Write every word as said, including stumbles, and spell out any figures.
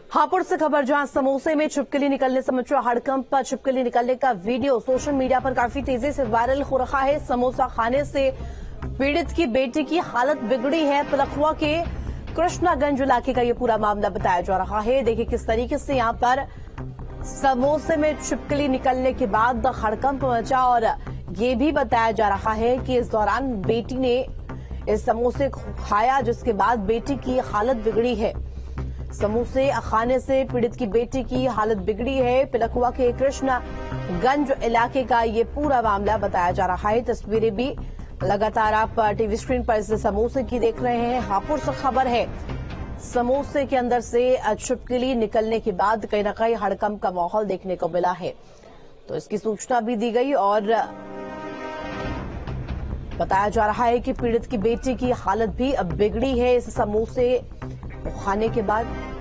हापुड़ से खबर, जहां समोसे में छिपकली निकलने से मचा हड़कंप। छिपकली निकलने का वीडियो सोशल मीडिया पर काफी तेजी से वायरल हो रहा है। समोसा खाने से पीड़ित की बेटी की हालत बिगड़ी है। पिलखुआ के कृष्णागंज इलाके का ये पूरा मामला बताया जा रहा है। देखिए किस तरीके से यहां पर समोसे में छिपकली निकलने के बाद हड़कंप मचा और ये भी बताया जा रहा है कि इस दौरान बेटी ने इस समोसे को खाया, जिसके बाद बेटी की हालत बिगड़ी है। समोसे खाने से पीड़ित की बेटी की हालत बिगड़ी है। पिलखुआ के कृष्णागंज इलाके का ये पूरा मामला बताया जा रहा है। तस्वीरें भी लगातार आप टीवी स्क्रीन पर इस समोसे की देख रहे हैं। हापुड़ से खबर है, समोसे के अंदर से छिपकली निकलने के बाद कहीं न कहीं हड़कंप का माहौल देखने को मिला है, तो इसकी सूचना भी दी गई और बताया जा रहा है कि पीड़ित की बेटी की हालत भी अब बिगड़ी है इस समोसे खाने के बाद।